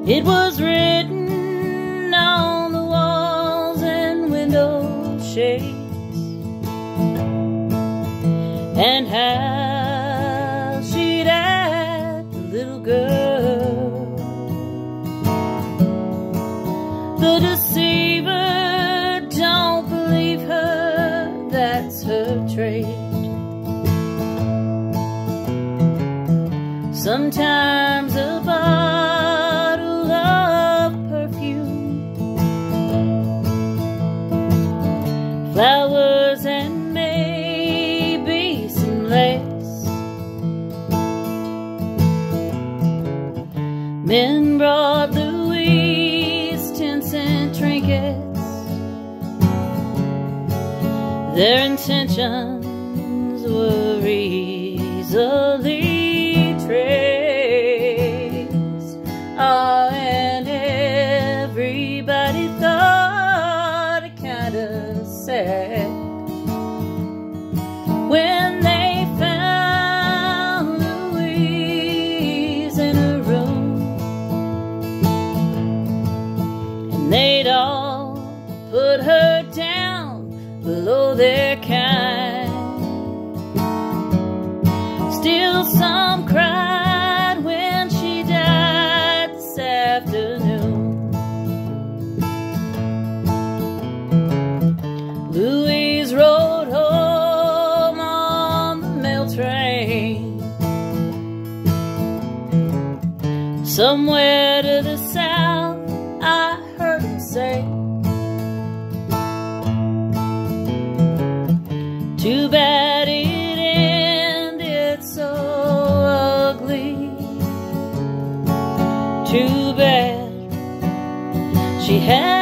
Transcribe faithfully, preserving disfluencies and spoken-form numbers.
It was written on the walls and window shades, and how she'd act, the little girl. The deceiver, don't believe her, that's her trait. Sometimes a bottle of perfume, flowers and maybe some lace. Men brought Louise ten cent trinkets. Their intentions were easily traced. Oh, and everybody thought it kinda sad when they found Louise in a room, and they'd all put her down below their kind. Still some cried when she died this afternoon. Louise rode home on the mail train, somewhere to the south, I heard him say. Too bad it ended so ugly. Too bad she had